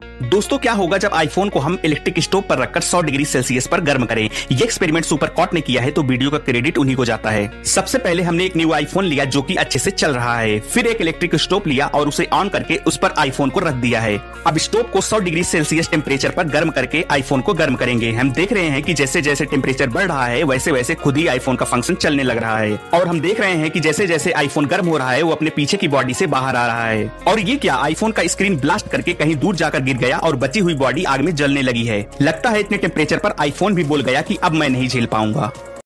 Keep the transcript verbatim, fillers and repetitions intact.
दोस्तों क्या होगा जब आईफोन को हम इलेक्ट्रिक स्टोव पर रखकर सौ डिग्री सेल्सियस पर गर्म करें। ये एक्सपेरिमेंट सुपरकॉट ने किया है तो वीडियो का क्रेडिट उन्हीं को जाता है। सबसे पहले हमने एक न्यू आईफोन लिया जो कि अच्छे से चल रहा है, फिर एक इलेक्ट्रिक स्टोव लिया और उसे ऑन करके उस पर आईफोन को रख दिया है। अब स्टोव को सौ डिग्री सेल्सियस टेम्परेचर पर गर्म करके आईफोन को गर्म करेंगे। हम देख रहे हैं कि जैसे जैसे टेम्परेचर बढ़ रहा है वैसे वैसे खुद ही आईफोन का फंक्शन चलने लग रहा है और हम देख रहे हैं कि जैसे जैसे आईफोन गर्म हो रहा है वो अपने पीछे की बॉडी से बाहर आ रहा है। और ये क्या, आईफोन का स्क्रीन ब्लास्ट करके कहीं दूर जाकर गिर गया और बची हुई बॉडी आग में जलने लगी है। लगता है इतने टेम्परेचर पर आईफोन भी बोल गया कि अब मैं नहीं झेल पाऊंगा।